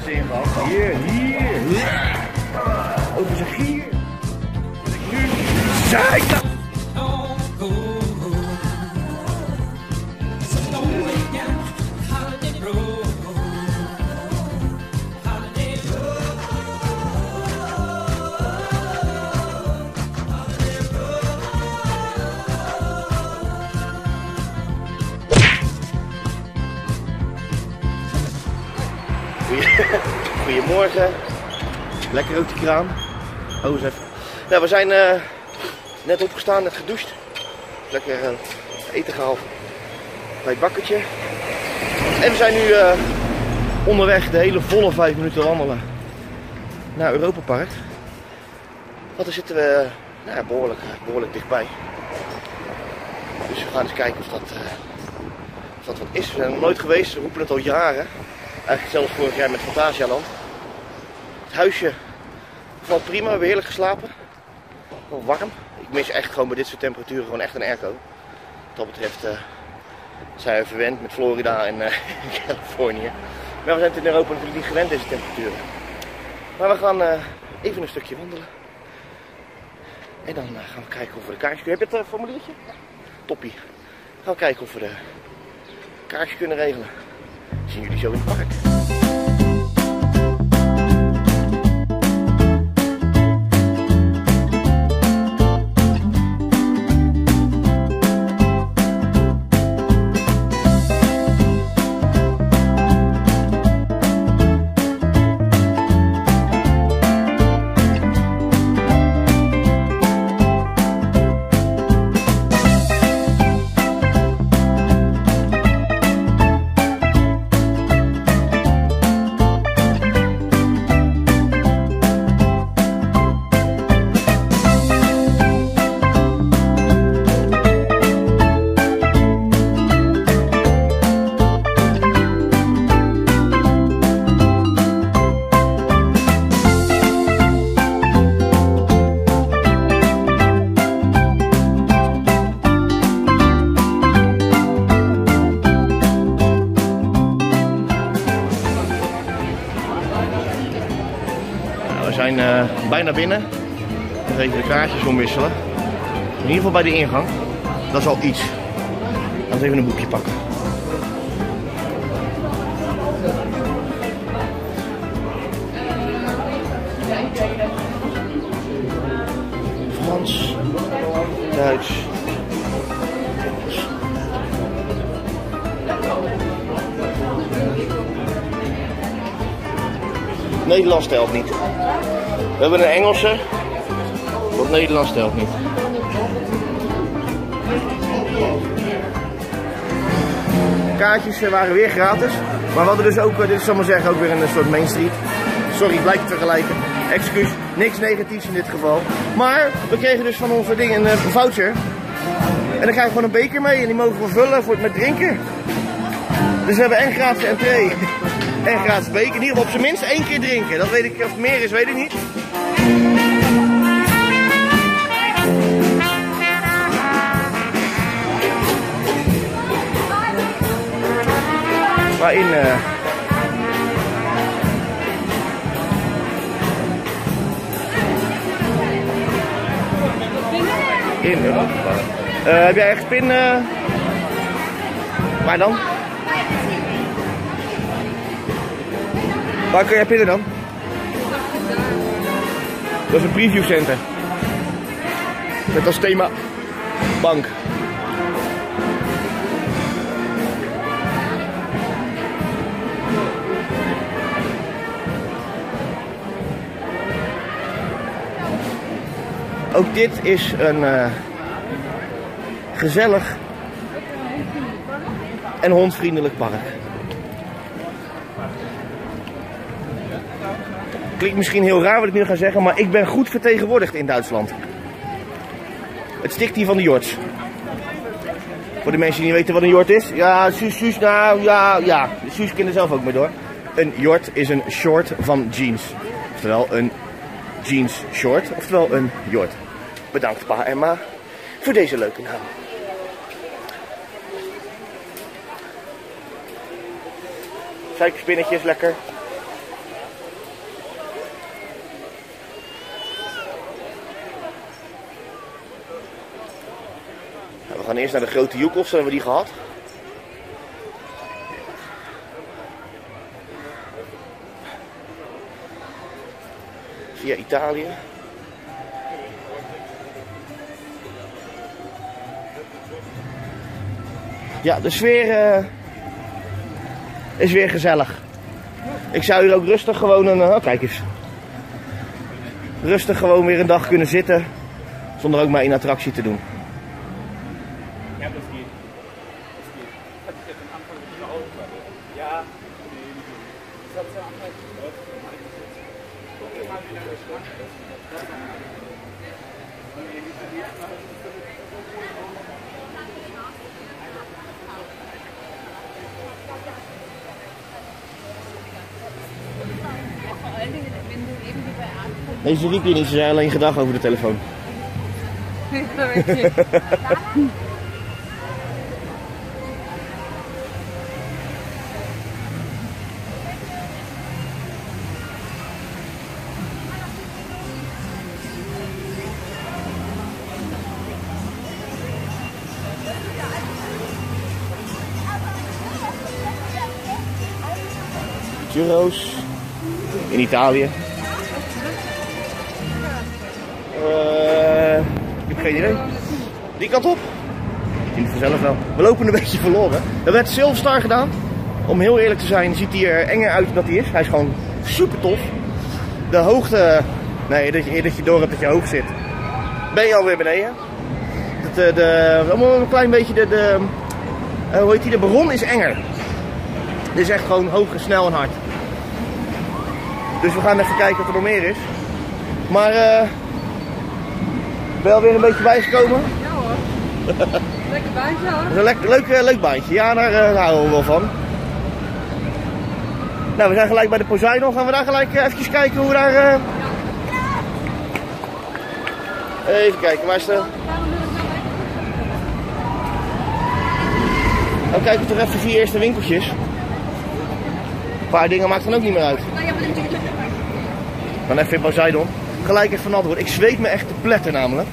deze ingang. Hier. Over zijn gier. Zeker! Goedemorgen. Lekker ook die kraan. Oh, eens even. Nou, we zijn net opgestaan, net gedoucht. Lekker eten gehaald bij het bakkertje. En we zijn nu onderweg de hele volle 5 minuten wandelen naar Europa Park. Want daar zitten we behoorlijk dichtbij. Dus we gaan eens kijken of dat wat is. We zijn er nog nooit geweest, we roepen het al jaren. Eigenlijk zelfs vorig jaar met Fantasialand. Het huisje valt prima, we hebben heerlijk geslapen. Wel warm. Ik mis echt gewoon bij dit soort temperaturen gewoon echt een airco. Wat dat betreft zijn we verwend met Florida en Californië. Maar we zijn in Europa natuurlijk niet gewend deze temperaturen. Maar we gaan even een stukje wandelen. En dan gaan we kijken of we de kaartje kunnen. Heb je het formuliertje? Toppie. Gaan we kijken of we de kaartje kunnen regelen. Zien jullie zo in het park. We zijn bijna binnen. Nog even de kaartjes omwisselen. In ieder geval bij de ingang. Dat is al iets. Laten we even een boekje pakken. Frans, Duits, Engels. Nederlands telt niet. We hebben een Engelse, want Nederlands telt niet. Kaartjes waren weer gratis, maar we hadden dus ook, dit is zal maar zeggen, ook weer een soort Main Street. Sorry, ik blijf te vergelijken. Excuus, niks negatiefs in dit geval. Maar we kregen dus van onze dingen een voucher. En dan krijgen we gewoon een beker mee en die mogen we vullen met drinken. Dus we hebben en gratis entree en gratis beker. In ieder geval op zijn minst 1 keer drinken. Dat weet ik, of het meer is, weet ik niet. Maar in Europa. Heb jij echt pin? Waar dan? Waar kun jij pinnen dan? Dat is een preview center. Met als thema bank. Ook dit is een gezellig en hondvriendelijk park. Klinkt misschien heel raar wat ik nu ga zeggen, maar ik ben goed vertegenwoordigd in Duitsland. Het stikt hier van de jorts. Voor de mensen die niet weten wat een jort is. Ja, Suus, nou ja. Suus kent er zelf ook mee door. Een jort is een short van jeans. Oftewel een jeans short, oftewel een jort. Bedankt pa en ma voor deze leuke naam. Suikerspinnetjes, lekker. gaan eerst naar de Grote Joekels, hebben we die gehad. Via Italië. Ja, de sfeer is weer gezellig. Ik zou hier ook rustig gewoon een... kijk eens. Rustig gewoon weer een dag kunnen zitten. Zonder ook maar een attractie te doen. Ja, dat is Nee, ze riep je niet, ze zei alleen gedag over de telefoon. Dat weet je. Churros in Italië. Ik heb geen idee. Die kant op. Ik zie het vanzelf wel. We lopen een beetje verloren. Er werd Silverstar gedaan. Om heel eerlijk te zijn ziet hij er enger uit dan hij is. Hij is gewoon super tof. De hoogte, nee, dat je door hebt dat je hoog zit, ben je alweer beneden. Allemaal een klein beetje hoe heet die? De Baron is enger. Dit is echt gewoon hoog, snel en hard. Dus we gaan even kijken wat er nog meer is. Maar ben je alweer een beetje bijgekomen? Ja hoor. Lekker baantje hoor. Dat is een leuk baantje. Ja, daar houden we wel van. Nou, we zijn gelijk bij de Poseidon. Gaan we daar gelijk even kijken hoe we daar... Ja. Even kijken, waar is de... Dan kijken we toch even 4 eerste winkeltjes. Een paar dingen maakt dan ook niet meer uit. Dan even in Poseidon. Gelijk even nat worden. Ik zweet me echt te pletten namelijk.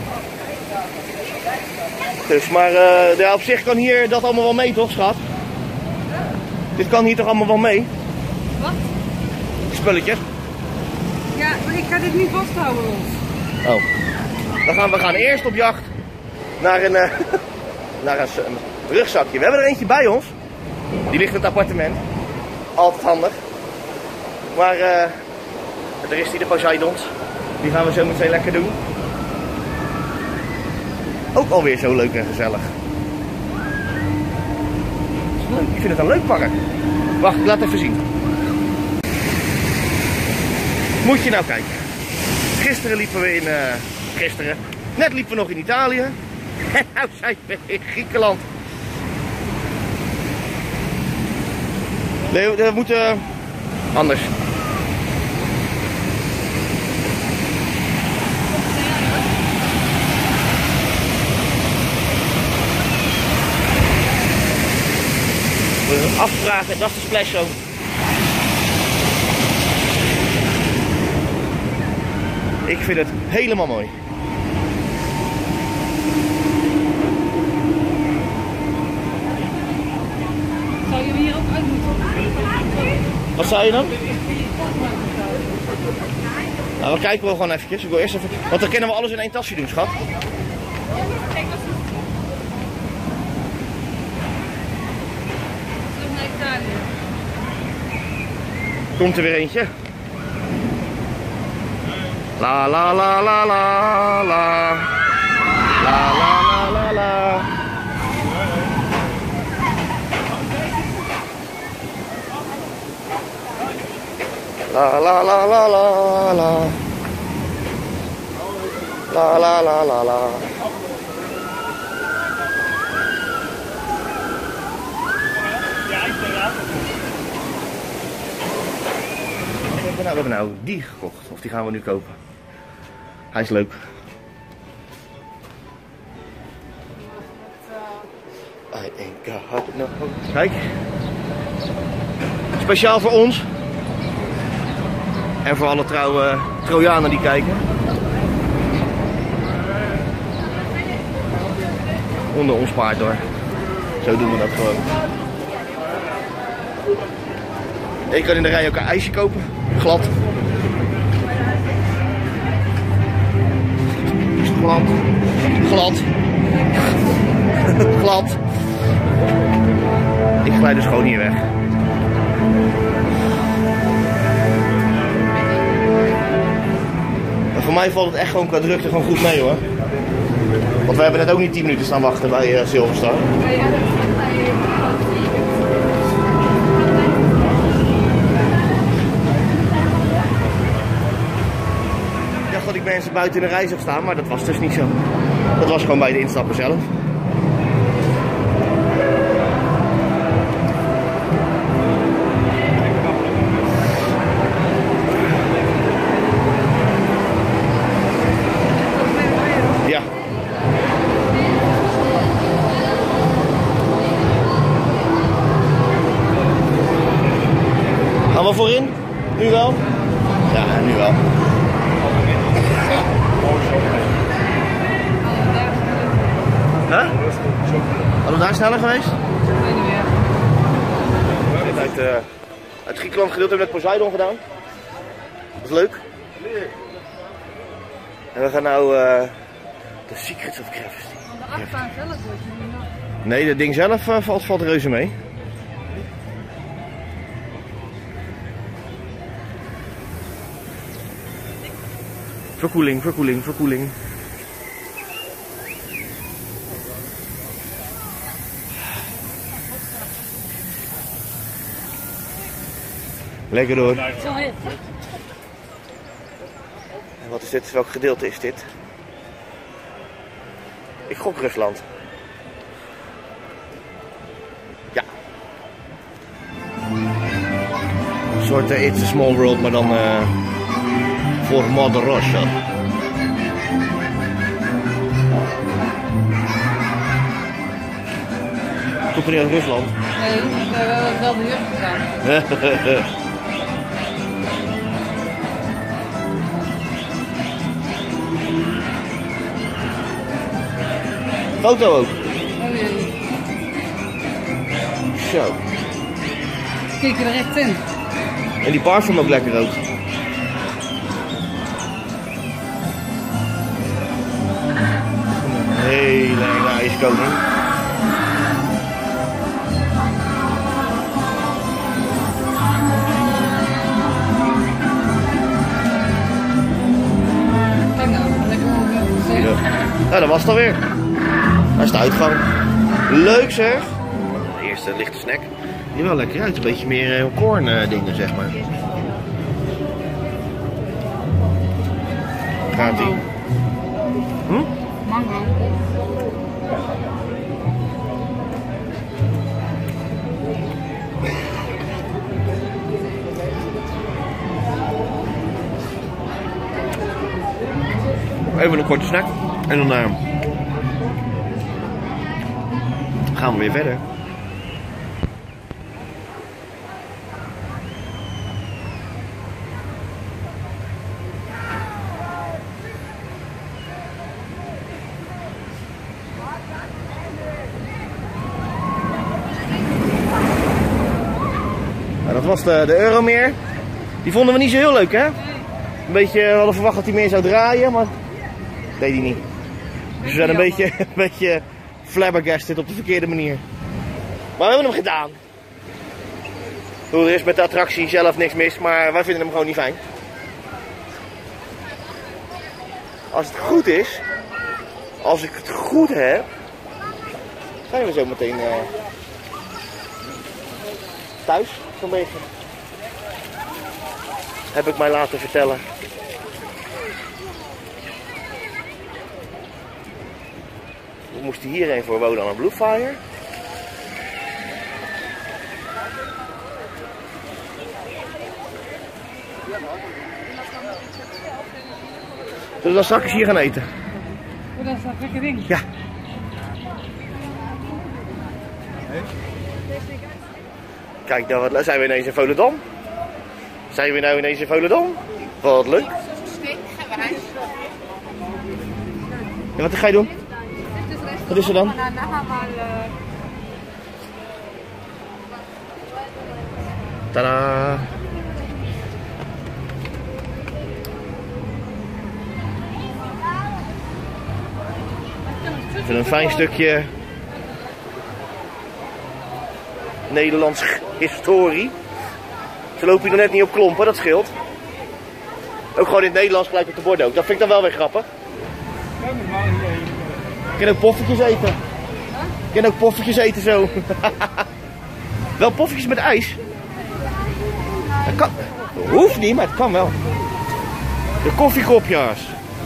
Dus, maar ja, op zich kan hier dat allemaal wel mee, toch, schat? Dit kan hier toch allemaal wel mee? Wat? Spulletjes. Ja, maar ik ga dit niet vasthouden, ons. Oh. We gaan eerst op jacht naar een, naar een rugzakje. We hebben er eentje bij ons. Die ligt in het appartement. Altijd handig. Maar er is die, de Poseidons. Die gaan we zo meteen lekker doen. Ook alweer zo leuk en gezellig. Ik vind het een leuk park. Wacht, ik laat even zien. Moet je nou kijken. Gisteren liepen we in... Net liepen we nog in Italië. En nou zijn we in Griekenland. Nee, we moeten... anders. Afvragen, dat is de splash zone. Ik vind het helemaal mooi. Zou je hier ook uit moeten? Wat zei je dan? Nou, we kijken wel gewoon eventjes. Ik wil eerst even... Want dan kunnen we alles in één tasje doen, schat. Komt er weer eentje. La la la la la la. La la la la la. La la la la la la. La la la la la. We hebben nou die gekocht, of die gaan we nu kopen. Hij is leuk. I ain't got no hope. Kijk. Speciaal voor ons. En voor alle trouwe Trojanen die kijken. seconden omspaart hoor. Zo doen we dat gewoon. Je kan in de rij ook een ijsje kopen. Glad. Glad. Glad. Glad. Ik glijd dus gewoon hier weg. Maar voor mij valt het echt gewoon qua drukte gewoon goed mee hoor. Want we hebben net ook niet 10 minuten staan wachten bij Silverstar. Ik dacht dat ik mensen buiten in de rij zag staan, maar dat was dus niet zo. Dat was gewoon bij de instappen zelf. Ja. Gaan we voorin? Nu wel? Ja, nu wel. Huh? Hadden we daar sneller geweest? Uit Griekenland gedeelte hebben we net Poseidon gedaan. Dat is leuk. En we gaan nou de Secrets of Gravity. De achtbaan zelf wordt je niet nog. Nee, dat ding zelf valt reuze mee. Verkoeling, verkoeling, verkoeling. Lekker hoor. Zo heet. En wat is dit? Welk gedeelte is dit? Ik gok Rusland. Ja. Een soort It's a Small World, maar dan voor Mother Russia. Komt er niet uit Rusland? Nee, we hebben wel de jurk gedaan. Foto ook. Oh jee. Zo. Kijk er recht in. En die parfum ook lekker ook. Een hele enge ijskoning. Kijk nou, lekker mooi. Ja, dat was het alweer. Daar is de uitgang. Leuk zeg. De eerste lichte snack. Die wel lekker uit. Een beetje meer corn dingen zeg maar. Gaat ie? Hm? Mango. Even een korte snack. En dan gaan we weer verder. Nou, dat was de Euromeer. Die vonden we niet zo heel leuk hè? Een beetje, we hadden verwacht dat hij meer zou draaien, maar dat deed hij niet. Dus we zijn een beetje flabbergasted op de verkeerde manier. Maar we hebben hem gedaan. Er is met de attractie zelf niks mis, maar wij vinden hem gewoon niet fijn. Als het goed is, als ik het goed heb, zijn we zo meteen thuis, zo'n beetje. Heb ik mij laten vertellen. We moesten hierheen voor wonen aan een Bluefire. Zullen we dan straks hier gaan eten? Oh, dat is dat lekker ding. Ja. Kijk, nou zijn we ineens in Volendam. Zijn we nou ineens in Volendam? Wat leuk. Ja, wat ga je doen? Dit is Wat is er dan? Tadaa! Even een fijn stukje Nederlands historie. Ze lopen hier nog net niet op klompen, dat scheelt. Ook gewoon in het Nederlands gelijk op de borden ook. Dat vind ik dan wel weer grappig. Ik kan ook poffertjes eten. Ik kan ook poffertjes eten zo. Wel poffertjes met ijs. Dat kan. Dat hoeft niet, maar het kan wel. De koffiekopjes.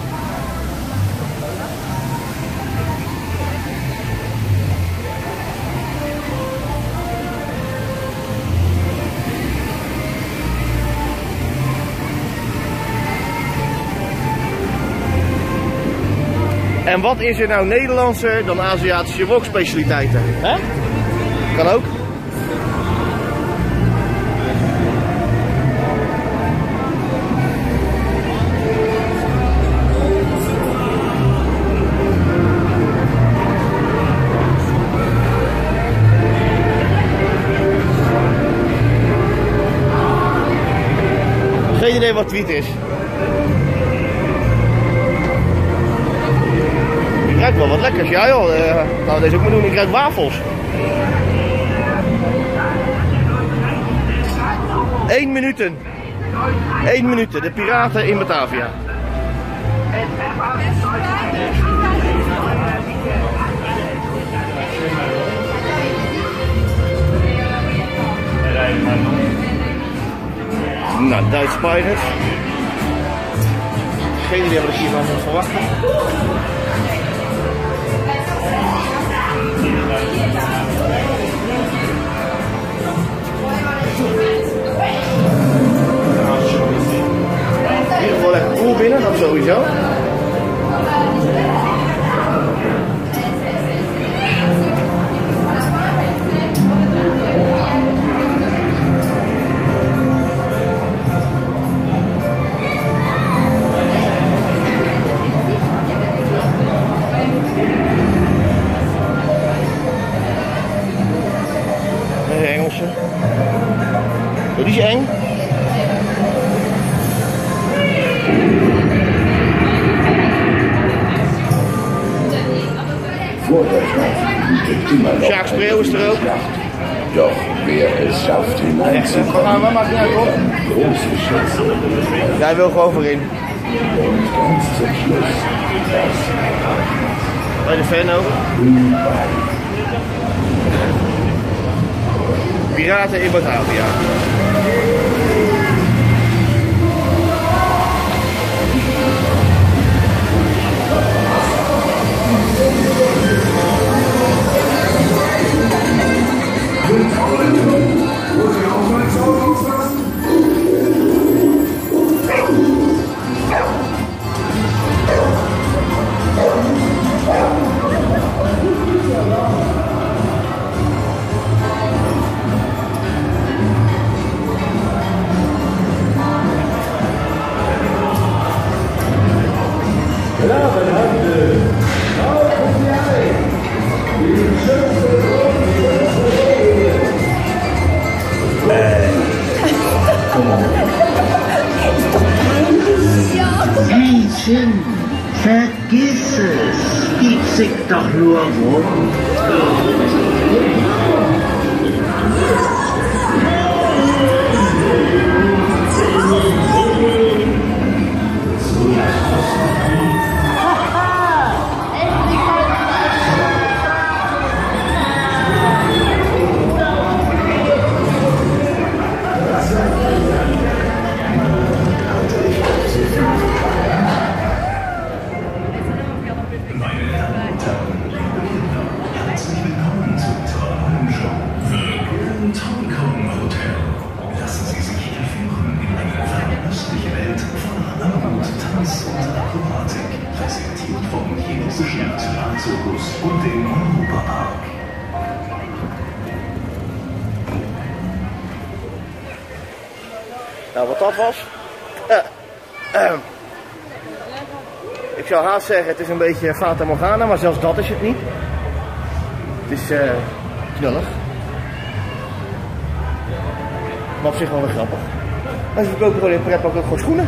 En wat is er nou Nederlandser dan Aziatische wokspecialiteiten? Hè? Kan ook. Geen idee wat tweet is. Ik ruik wel wat lekkers, ja joh. Nou, deze ook maar doen. Ik ruik wafels. 1 minuut. 1 minuut. De piraten in Batavia. Nou, Duitse Pirates. Geen idee wat ik hiervan moet verwachten. In ieder geval lekker cool binnen, dat sowieso. Engelse. Oh, die is eng. Sjaak Spreeuw is er ook. Doch wer es schafft, hineinzukommen, große Schätze. Jij wil gewoon voorin. Und ganz zum Schluss das Bij de fan ook. Piraten in Batavia. Mädchen, vergiss es. Die zickt doch nur rum. Und den Europapark. Nou, wat dat was. Ik zou haast zeggen, het is een beetje Fata Morgana, maar zelfs dat is het niet. Het is knullig. Maar op zich wel weer grappig. En ze verkopen gewoon in pretpark ook gewoon schoenen.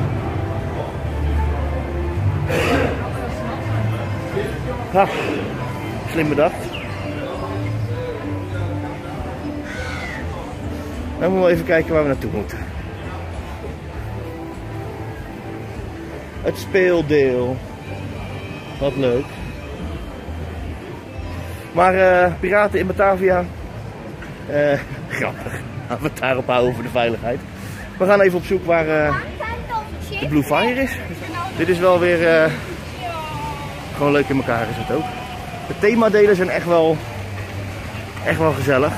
Ha, slim bedacht. Dan moeten we even kijken waar we naartoe moeten. Het speeldeel. Wat leuk. Maar piraten in Batavia. Grappig. Laten we het daarop houden voor de veiligheid. We gaan even op zoek waar de Blue Fire is. Dit is wel weer gewoon leuk in elkaar is het ook. De themadelen zijn echt wel gezellig.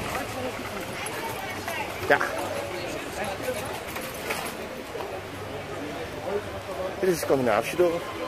Ja. Dit is het Scandinavische dorp.